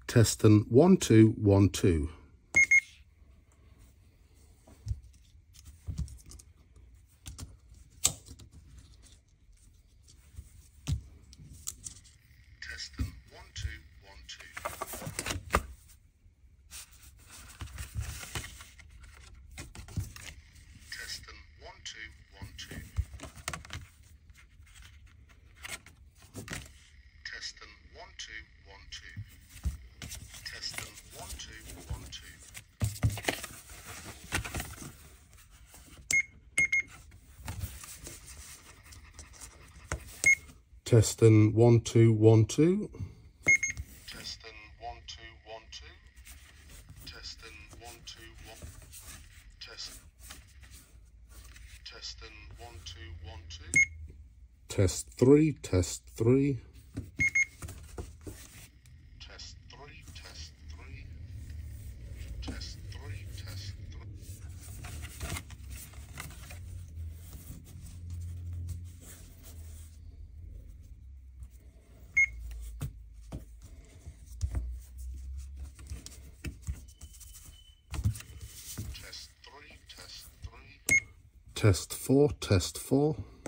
Testing 1 2 1 2. Testing 1 2 1 2. Testing 1 2 1 2. Testing 1 2 1 2. Testing 1 2 1 2. Testing 1 2 1 2. Testing 1 2 1 2. Testing 1 2 1. Testing 1 2 1 2. Test 3 test 3. Test 3 test 3. Test 3 test 3. Test 3 test 3. Test 4 test 4.